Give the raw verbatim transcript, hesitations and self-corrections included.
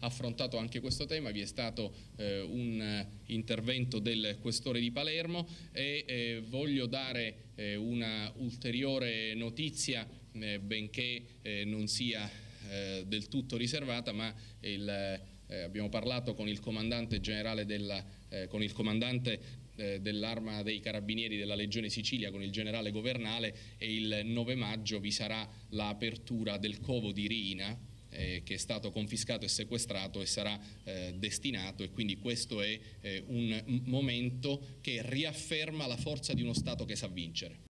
affrontato anche questo tema, vi è stato eh, un intervento del Questore di Palermo e eh, voglio dare eh, una ulteriore notizia, eh, benché eh, non sia eh, del tutto riservata, ma il, eh, abbiamo parlato con il comandante generale della, eh, con il comandante dell'Arma dei Carabinieri della Legione Sicilia, con il generale Governale, e il nove maggio vi sarà l'apertura del covo di Riina, eh, che è stato confiscato e sequestrato e sarà eh, destinato, e quindi questo è eh, un momento che riafferma la forza di uno Stato che sa vincere.